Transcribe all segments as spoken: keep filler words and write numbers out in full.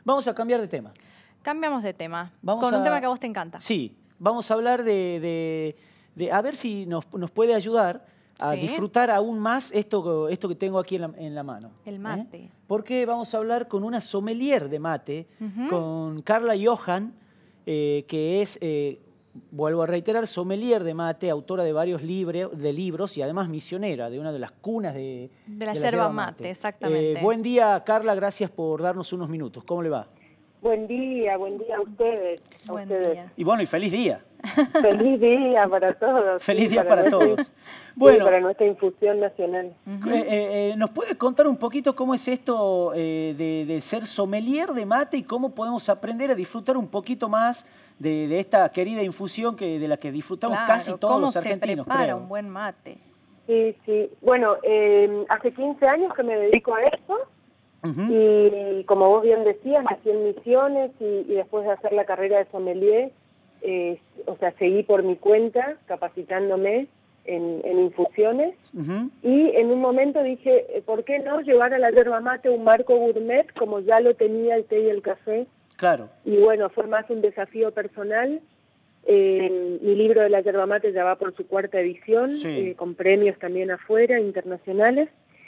Vamos a cambiar de tema. Cambiamos de tema, Vamos con a... un tema que a vos te encanta. Sí, vamos a hablar de, de, de a ver si nos, nos puede ayudar a sí. disfrutar aún más esto, esto que tengo aquí en la, en la mano. El mate. ¿eh? Porque vamos a hablar con una sommelier de mate, uh-huh. con Carla Johan, eh, que es, eh, vuelvo a reiterar, sommelier de mate, autora de varios libre, de libros y además misionera de una de las cunas de, de la, de la yerba mate. mate, exactamente. Eh, buen día, Carla, gracias por darnos unos minutos. ¿Cómo le va? Buen día, buen día a ustedes. A buen ustedes. día. Y bueno, y feliz día. Feliz día para todos. Feliz sí, día para, para nuestra, todos. Bueno, sí, para nuestra infusión nacional. Uh-huh. eh, eh, ¿Nos puede contar un poquito cómo es esto eh, de, de ser sommelier de mate y cómo podemos aprender a disfrutar un poquito más de, de esta querida infusión que, de la que disfrutamos claro, casi todos los argentinos? ¿Cómo se prepara creo. un buen mate? Sí, sí. Bueno, eh, hace quince años que me dedico a esto. Uh-huh. Y como vos bien decías, nací en Misiones y, y después de hacer la carrera de sommelier, eh, o sea, seguí por mi cuenta capacitándome en, en infusiones. Uh-huh. Y en un momento dije, ¿por qué no llevar a la yerba mate un marco gourmet como ya lo tenía el té y el café? Claro. Y bueno, fue más un desafío personal. Eh, mi libro de la yerba mate ya va por su cuarta edición, sí. eh, con premios también afuera, internacionales.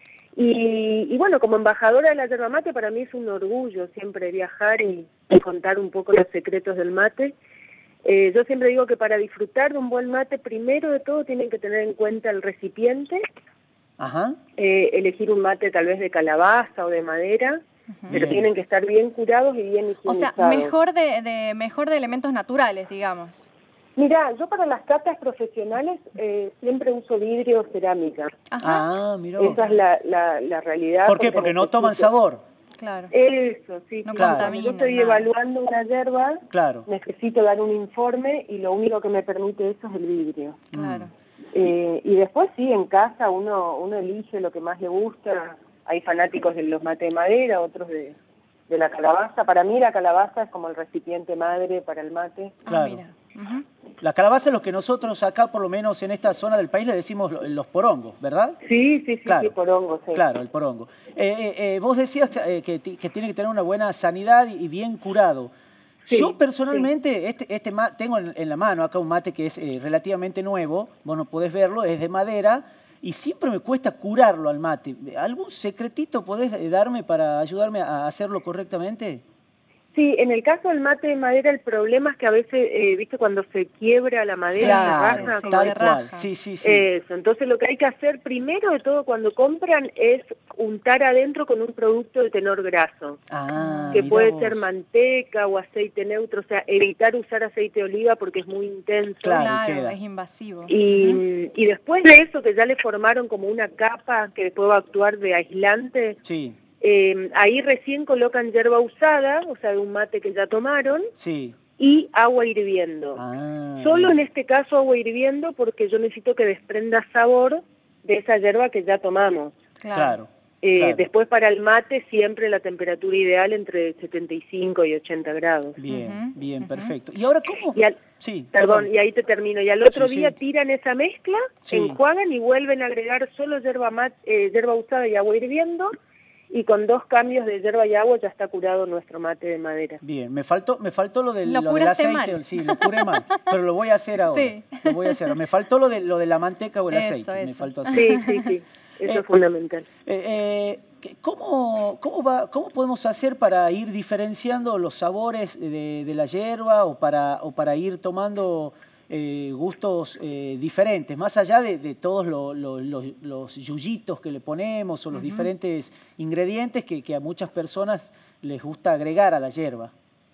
Y, y bueno, como embajadora de la yerba mate, para mí es un orgullo siempre viajar y, y contar un poco los secretos del mate. Eh, yo siempre digo que para disfrutar de un buen mate, primero de todo tienen que tener en cuenta el recipiente. Ajá. Eh, elegir un mate tal vez de calabaza o de madera, uh-huh. pero bien. Tienen que estar bien curados y bien higienizados. O sea, mejor de, de, mejor de elementos naturales, digamos. Mira, yo para las catas profesionales eh, siempre uso vidrio o cerámica. Ajá. Ah, mira. Esa es la, la, la realidad. ¿Por qué? Porque, porque no toman sabor. Claro. Eso, sí. No claro. contamina, Yo estoy nada. evaluando una yerba, claro. necesito dar un informe y lo único que me permite eso es el vidrio. Claro. Eh, y después sí, en casa uno uno elige lo que más le gusta. Hay fanáticos de los mates de madera, otros de, de la calabaza. Para mí la calabaza es como el recipiente madre para el mate. Claro. Ah, mira. Uh-huh. La calabaza es lo que nosotros acá, por lo menos en esta zona del país, le decimos los porongos, ¿verdad? Sí, sí, sí, claro. sí porongos. Sí. Claro, el porongo. Eh, eh, eh, vos decías eh, que, que tiene que tener una buena sanidad y bien curado. Sí, Yo personalmente sí. este, este ma tengo en, en la mano acá un mate que es eh, relativamente nuevo, vos no podés verlo, es de madera y siempre me cuesta curarlo al mate. ¿Algún secretito podés darme para ayudarme a hacerlo correctamente? Sí, en el caso del mate de madera el problema es que a veces, eh, viste, cuando se quiebra la madera, claro, se raja. Sí, tal cual, sí, sí, sí. Eso, entonces lo que hay que hacer primero de todo cuando compran es untar adentro con un producto de tenor graso. Ah, que puede vos. ser manteca o aceite neutro, o sea, evitar usar aceite de oliva porque es muy intenso. Claro, claro es invasivo. Y, uh-huh. y después de eso, que ya le formaron como una capa que después va a actuar de aislante, sí. Eh, ahí recién colocan yerba usada, o sea, de un mate que ya tomaron, sí. y agua hirviendo. Ah, Solo bien. en este caso agua hirviendo porque yo necesito que desprenda sabor de esa yerba que ya tomamos. Claro. Eh, claro. Después para el mate siempre la temperatura ideal entre setenta y cinco y ochenta grados. Bien, uh-huh. bien, uh-huh. perfecto. ¿Y ahora cómo? Y al, sí, perdón, perdón, y ahí te termino. Y al otro sí, día sí. tiran esa mezcla, sí. enjuagan y vuelven a agregar solo yerba, mat, eh, yerba usada y agua hirviendo. Y con dos cambios de yerba y agua ya está curado nuestro mate de madera. Bien, me faltó, me faltó lo del, lo lo del aceite, mal. sí, lo curé mal, pero lo voy a hacer ahora. Sí. Lo voy a hacer. Me faltó lo de lo de la manteca o el eso, aceite, eso. me faltó así. Sí, sí, sí, eso eh, es fundamental. Eh, eh, ¿cómo, cómo, va, ¿Cómo podemos hacer para ir diferenciando los sabores de, de la yerba o para, o para ir tomando eh, gustos eh, diferentes, más allá de, de todos lo, lo, los, los yuyitos que le ponemos o los uh-huh. diferentes ingredientes que, que a muchas personas les gusta agregar a la yerba?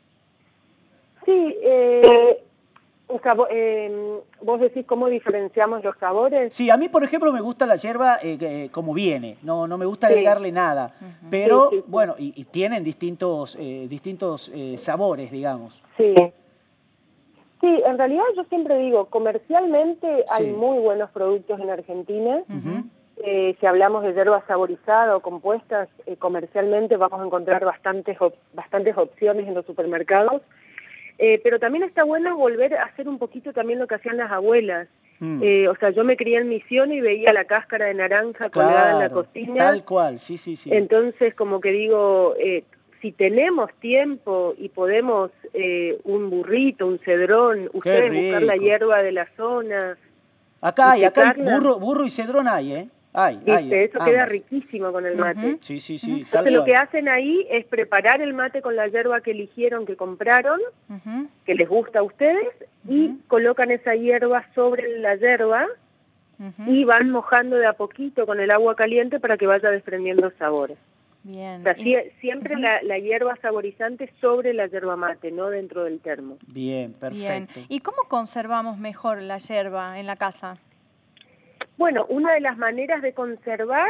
Sí, eh, o sea, eh, vos decís cómo diferenciamos los sabores. Sí, a mí, por ejemplo, me gusta la yerba eh, eh, como viene, no, no me gusta agregarle sí. nada, uh-huh. pero sí, sí, sí. bueno, y, y tienen distintos, eh, distintos eh, sabores, digamos. Sí. Sí, en realidad yo siempre digo, comercialmente hay sí. muy buenos productos en Argentina. Uh-huh. eh, si hablamos de yerba saborizada o compuestas, eh, comercialmente vamos a encontrar bastantes, op bastantes opciones en los supermercados. Eh, pero también está bueno volver a hacer un poquito también lo que hacían las abuelas. Mm. Eh, o sea, yo me crié en Misión y veía la cáscara de naranja claro, colgada en la cocina. Tal cual, sí, sí, sí. Entonces, como que digo... Eh, si tenemos tiempo y podemos eh, un burrito, un cedrón, ustedes buscar la hierba de la zona. Acá hay, acá hay burro, burro y cedrón hay, ¿eh? Hay, ¿Viste? hay. Eso ambas. Queda riquísimo con el mate. Uh-huh. Sí, sí, sí. Uh-huh. Entonces lo que hacen ahí es preparar el mate con la hierba que eligieron, que compraron, uh-huh. que les gusta a ustedes, uh-huh. y colocan esa hierba sobre la hierba uh-huh. y van mojando de a poquito con el agua caliente para que vaya desprendiendo sabores. Bien. O sea, y... siempre uh-huh. la, la hierba saborizante sobre la yerba mate, no dentro del termo. Bien, perfecto. Bien. ¿Y cómo conservamos mejor la yerba en la casa? Bueno, una de las maneras de conservar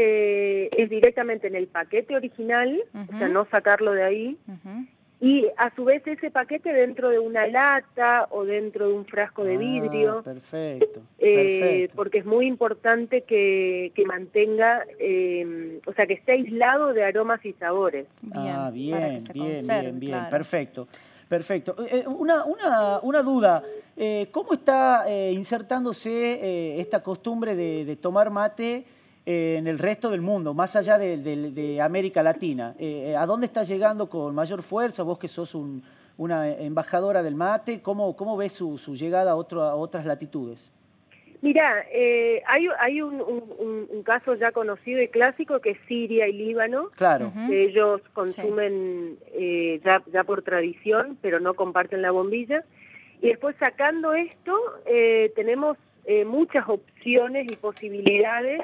eh, es directamente en el paquete original, uh-huh. o sea, no sacarlo de ahí, uh-huh. y a su vez ese paquete dentro de una lata o dentro de un frasco de vidrio. Ah, perfecto, eh, perfecto. Porque es muy importante que, que mantenga, eh, o sea, que esté aislado de aromas y sabores. Bien, ah, bien, para que se bien, conserve, bien, bien, claro. perfecto. Perfecto. Eh, una, una, una duda, eh, ¿cómo está eh, insertándose eh, esta costumbre de, de tomar mate eh, en el resto del mundo, más allá de, de, de América Latina? Eh, ¿A dónde está llegando con mayor fuerza? Vos que sos un, una embajadora del mate, ¿cómo, cómo ves su, su llegada a, otro, a otras latitudes? Mirá, eh, hay, hay un, un, un caso ya conocido y clásico que es Siria y Líbano, claro. que ellos consumen sí. eh, ya, ya por tradición, pero no comparten la bombilla. Y después sacando esto, eh, tenemos eh, muchas opciones y posibilidades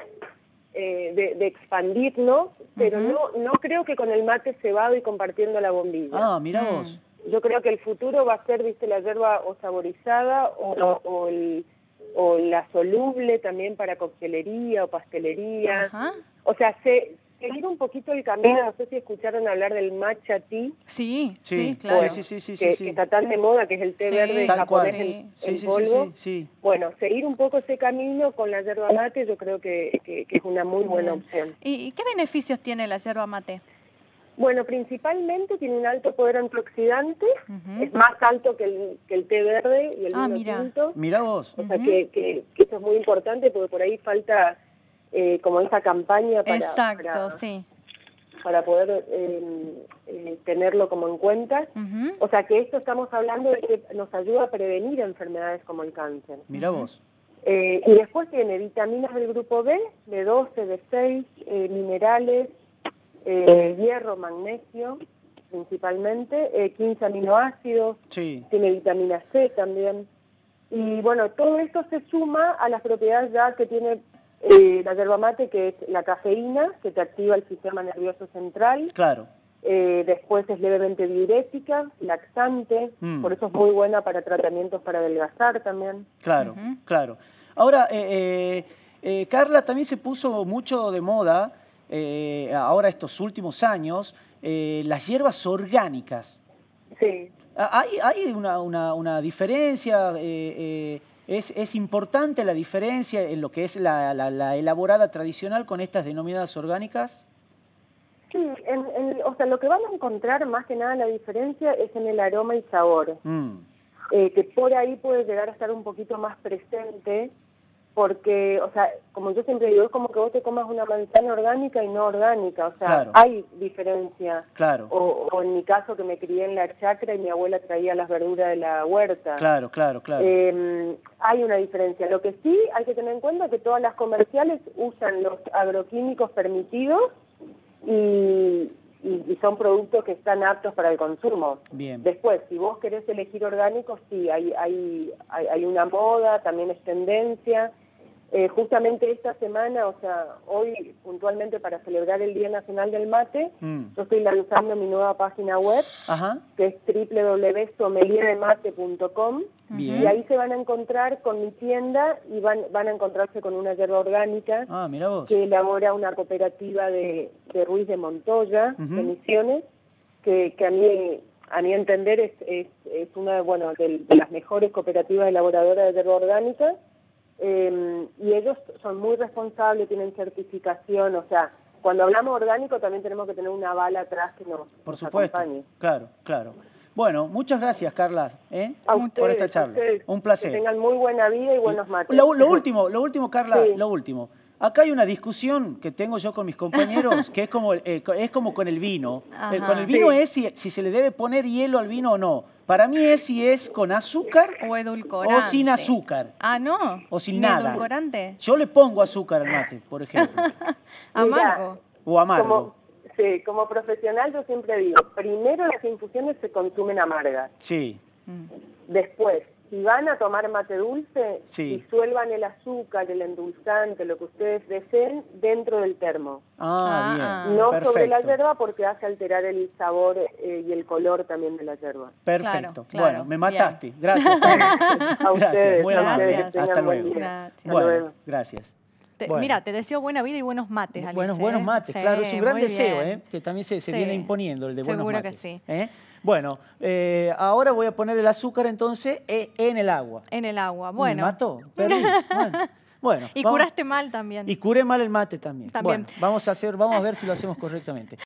eh, de, de expandirnos, pero uh-huh. no, no creo que con el mate cebado y compartiendo la bombilla. Ah, mirá mm. vos. Yo creo que el futuro va a ser, viste, la yerba o saborizada o, o, o el... o la soluble también para coctelería o pastelería. Ajá. O sea, se, seguir un poquito el camino, no sé si escucharon hablar del matcha tea. Sí, sí, sí claro. Sí, sí, sí, que, sí, sí. que está tan de moda, que es el té sí, verde japonés en, sí, en sí, polvo. Sí, sí, sí. Bueno, seguir un poco ese camino con la yerba mate yo creo que, que, que es una muy buena Bien. opción. ¿Y qué beneficios tiene la yerba mate? Bueno, principalmente tiene un alto poder antioxidante, uh-huh. es más alto que el, que el té verde y el ah, vino mira. tinto. Mirá vos. O sea, uh-huh. que, que, que eso es muy importante porque por ahí falta eh, como esa campaña para, Exacto, para, sí. para poder eh, eh, tenerlo como en cuenta. Uh-huh. O sea, que esto estamos hablando de que nos ayuda a prevenir enfermedades como el cáncer. Mirá uh-huh. vos. Eh, y después tiene vitaminas del grupo B, B doce, B seis, eh, minerales, Eh, hierro, magnesio, principalmente, eh, quince aminoácidos, sí. tiene vitamina C también. Y bueno, todo esto se suma a las propiedades ya que tiene eh, la yerba mate, que es la cafeína, que te activa el sistema nervioso central. Claro. Eh, después es levemente diurética, laxante, mm. por eso es muy buena para tratamientos para adelgazar también. Claro, uh-huh. claro. Ahora, eh, eh, eh, Carla, también se puso mucho de moda, Eh, ahora estos últimos años, eh, las hierbas orgánicas. Sí. ¿Hay, hay una, una, una diferencia? Eh, eh, ¿es, ¿Es importante la diferencia en lo que es la, la, la elaborada tradicional con estas denominadas orgánicas? Sí, en, en, o sea, lo que van a encontrar más que nada la diferencia es en el aroma y sabor. Mm. Eh, que por ahí puede llegar a estar un poquito más presente. Porque, o sea, como yo siempre digo, es como que vos te comas una manzana orgánica y no orgánica, o sea, claro. hay diferencia. Claro. O, o en mi caso que me crié en la chacra y mi abuela traía las verduras de la huerta. Claro, claro, claro. Eh, hay una diferencia. Lo que sí hay que tener en cuenta es que todas las comerciales usan los agroquímicos permitidos y, y, y son productos que están aptos para el consumo. Bien. Después, si vos querés elegir orgánicos, sí, hay, hay, hay, hay una moda, también es tendencia. Eh, justamente esta semana, o sea, hoy puntualmente para celebrar el Día Nacional del Mate, mm. yo estoy lanzando mi nueva página web, Ajá. que es doble u doble u doble u punto sommelier de mate punto com, y ahí se van a encontrar con mi tienda y van, van a encontrarse con una yerba orgánica ah, mira vos. que elabora una cooperativa de, de Ruiz de Montoya, uh-huh. de Misiones, que, que a mí, a mi entender es, es, es una bueno, de, de las mejores cooperativas elaboradoras de yerba orgánica. Eh, y ellos son muy responsables, tienen certificación, o sea, cuando hablamos orgánico también tenemos que tener una bala atrás que nos, Por nos supuesto, acompañe. Claro, claro. Bueno, muchas gracias, Carla, ¿eh? a por ustedes, esta charla. A ustedes. Un placer. Que tengan muy buena vida y buenos mates. Lo, lo último, lo último, Carla, sí. lo último. Acá hay una discusión que tengo yo con mis compañeros, que es como, eh, es como con el vino. Eh, con el vino sí. es si, si se le debe poner hielo al vino o no. Para mí es si es con azúcar o edulcorante. o sin azúcar. Ah, ¿no? O sin ¿Ni nada. edulcorante? Yo le pongo azúcar al mate, por ejemplo. Amargo. O amargo. Como, sí, como profesional yo siempre digo, primero las infusiones se consumen amargas. Sí. Después, si van a tomar mate dulce, Sí. disuelvan el azúcar, el endulzante, lo que ustedes deseen, dentro del termo. Ah, Ah, bien. No Perfecto. sobre la yerba porque hace alterar el sabor eh, y el color también de la yerba. Perfecto. Claro, claro, Bueno, me mataste. bien. Gracias. Gracias, ustedes, muy a amable. ustedes, que tengan Hasta buen luego. día. Gracias. Bueno, luego. gracias. Te- Bueno. Mira, te deseo buena vida y buenos mates, Alice. Buenos, buenos ¿eh? mates, Sí, claro, es un gran muy deseo, bien. ¿eh? Que también se, se Sí, viene imponiendo el de buenos seguro mates. que sí. ¿eh? Bueno, eh, ahora voy a poner el azúcar entonces eh, en el agua. En el agua, bueno. Me mató, perdí. Bueno, bueno, Y vamos- curaste mal también. Y curé mal el mate también. También. Bueno, vamos a hacer, vamos a ver si lo hacemos correctamente.